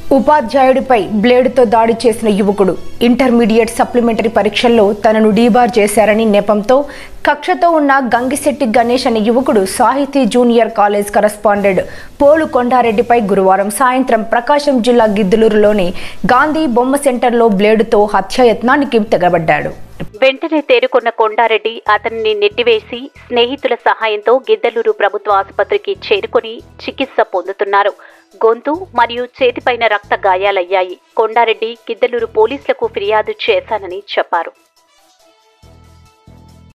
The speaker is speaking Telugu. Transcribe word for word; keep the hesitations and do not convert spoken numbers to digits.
ఉపాధ్యాయుడిపై బ్లేడుతో దాడి చేసిన యువకుడు ఇంటర్మీడియట్ సప్లిమెంటరీ పరీక్షల్లో తనను డీబార్ చేశారని నెపంతో కక్షతో ఉన్న గంగిశెట్టి గణేష్ అనే యువకుడు Sahithi junior college correspondent Polu కొండారెడ్డిపై గురువారం సాయంత్రం ప్రకాశం జిల్లా గిద్దలూరులోని గాంధీ బొమ్మ సెంటర్లో బ్లేడుతో హత్యాయత్నానికి తెగబడ్డాడు. వెంటనే తేరుకున్న కొండారెడ్డి అతన్ని నెట్టివేసి స్నేహితుల సహాయంతో గిద్దలూరు ప్రభుత్వ ఆసుపత్రికి చేరుకుని చికిత్స పొందుతున్నారు. గొంతు మరియు చేతిపైన రక్త గాయాలయ్యాయి. కొండారెడ్డి గిద్దలూరు పోలీసులకు ఫిర్యాదు చేశానని చెప్పారు.